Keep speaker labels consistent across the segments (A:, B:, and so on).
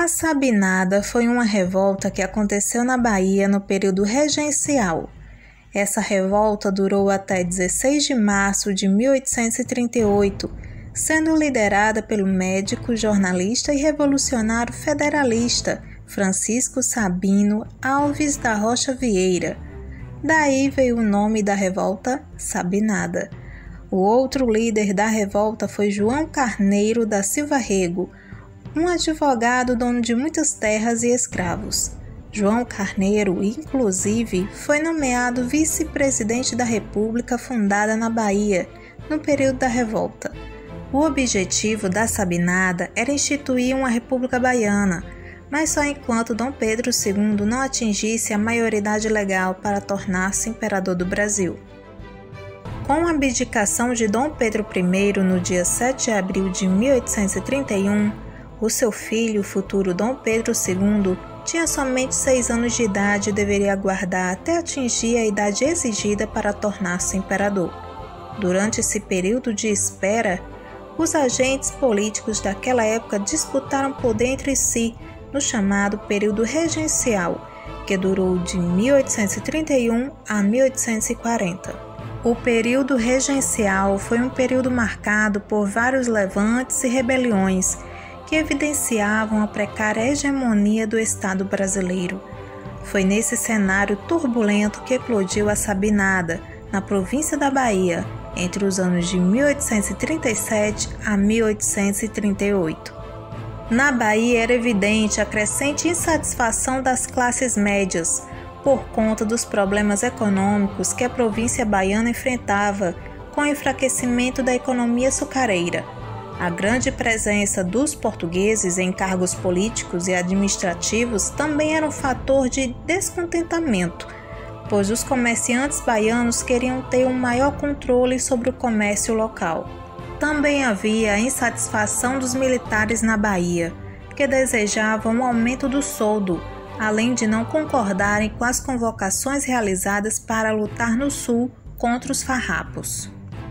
A: A Sabinada foi uma revolta que aconteceu na Bahia no período regencial. Essa revolta durou até 16 de março de 1838, sendo liderada pelo médico, jornalista e revolucionário federalista Francisco Sabino Alves da Rocha Vieira. Daí veio o nome da revolta, Sabinada. O outro líder da revolta foi João Carneiro da Silva Rego, um advogado dono de muitas terras e escravos. João Carneiro, inclusive, foi nomeado vice-presidente da República fundada na Bahia, no período da revolta. O objetivo da Sabinada era instituir uma república baiana, mas só enquanto Dom Pedro II não atingisse a maioridade legal para tornar-se imperador do Brasil. Com a abdicação de Dom Pedro I no dia 7 de abril de 1831, o seu filho, o futuro Dom Pedro II, tinha somente 6 anos de idade e deveria aguardar até atingir a idade exigida para tornar-se imperador. Durante esse período de espera, os agentes políticos daquela época disputaram poder entre si no chamado período regencial, que durou de 1831 a 1840. O período regencial foi um período marcado por vários levantes e rebeliões que evidenciavam a precária hegemonia do Estado brasileiro. Foi nesse cenário turbulento que eclodiu a Sabinada, na província da Bahia, entre os anos de 1837 a 1838. Na Bahia era evidente a crescente insatisfação das classes médias por conta dos problemas econômicos que a província baiana enfrentava com o enfraquecimento da economia açucareira. A grande presença dos portugueses em cargos políticos e administrativos também era um fator de descontentamento, pois os comerciantes baianos queriam ter um maior controle sobre o comércio local. Também havia a insatisfação dos militares na Bahia, que desejavam um aumento do soldo, além de não concordarem com as convocações realizadas para lutar no sul contra os farrapos.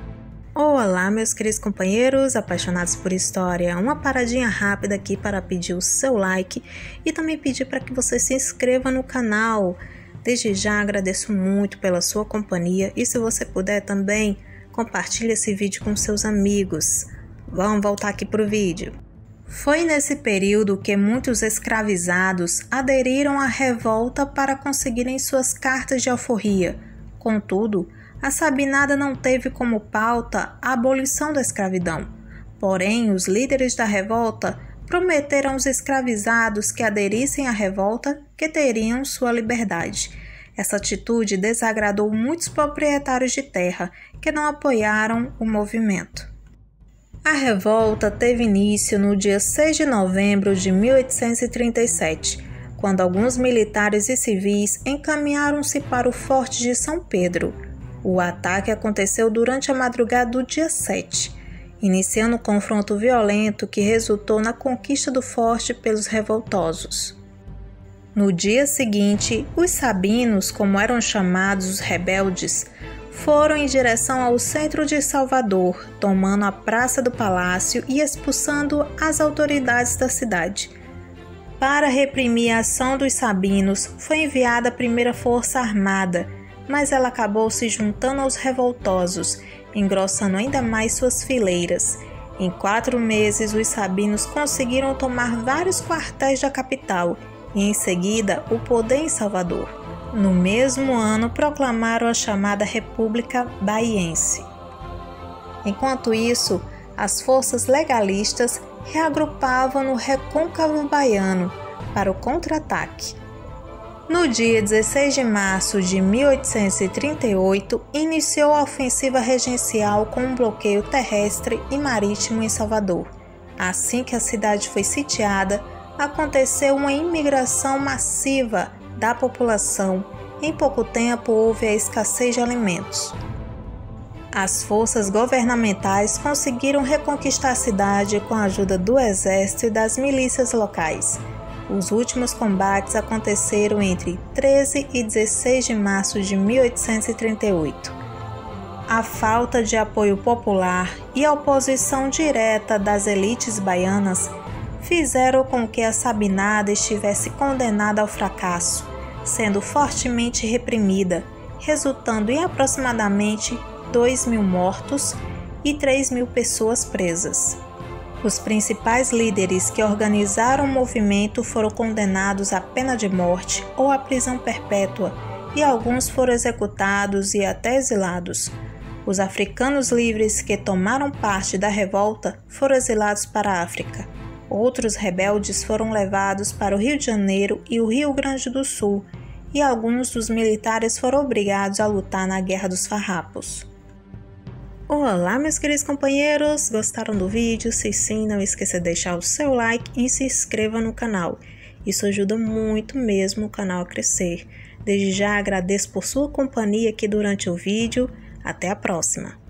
A: Olá, meus queridos companheiros apaixonados por história, uma paradinha rápida aqui para pedir o seu like e também pedir para que você se inscreva no canal. Desde já agradeço muito pela sua companhia e se você puder também, compartilhe esse vídeo com seus amigos. Vamos voltar aqui para o vídeo. Foi nesse período que muitos escravizados aderiram à revolta para conseguirem suas cartas de alforria. Contudo, a Sabinada não teve como pauta a abolição da escravidão. Porém, os líderes da revolta prometeram aos escravizados que aderissem à revolta que teriam sua liberdade. Essa atitude desagradou muitos proprietários de terra que não apoiaram o movimento. A revolta teve início no dia 6 de novembro de 1837, quando alguns militares e civis encaminharam-se para o Forte de São Pedro. O ataque aconteceu durante a madrugada do dia 7, iniciando um confronto violento que resultou na conquista do forte pelos revoltosos. No dia seguinte, os sabinos, como eram chamados os rebeldes, foram em direção ao centro de Salvador, tomando a Praça do Palácio e expulsando as autoridades da cidade. Para reprimir a ação dos sabinos, foi enviada a primeira força armada, mas ela acabou se juntando aos revoltosos, engrossando ainda mais suas fileiras. Em 4 meses, os sabinos conseguiram tomar vários quartéis da capital e, em seguida, o poder em Salvador. No mesmo ano, proclamaram a chamada República Baiense. Enquanto isso, as forças legalistas reagrupavam no recôncavo baiano para o contra-ataque. No dia 16 de março de 1838, iniciou a ofensiva regencial com um bloqueio terrestre e marítimo em Salvador. Assim que a cidade foi sitiada, aconteceu uma imigração massiva da população. Em pouco tempo houve a escassez de alimentos. As forças governamentais conseguiram reconquistar a cidade com a ajuda do exército e das milícias locais. Os últimos combates aconteceram entre 13 e 16 de março de 1838. A falta de apoio popular e a oposição direta das elites baianas fizeram com que a Sabinada estivesse condenada ao fracasso, sendo fortemente reprimida, resultando em aproximadamente 2.000 mortos e 3.000 pessoas presas. Os principais líderes que organizaram o movimento foram condenados à pena de morte ou à prisão perpétua, e alguns foram executados e até exilados. Os africanos livres que tomaram parte da revolta foram exilados para a África. Outros rebeldes foram levados para o Rio de Janeiro e o Rio Grande do Sul, e alguns dos militares foram obrigados a lutar na Guerra dos Farrapos. Olá, meus queridos companheiros! Gostaram do vídeo? Se sim, não esqueça de deixar o seu like e se inscreva no canal. Isso ajuda muito mesmo o canal a crescer. Desde já agradeço por sua companhia aqui durante o vídeo. Até a próxima!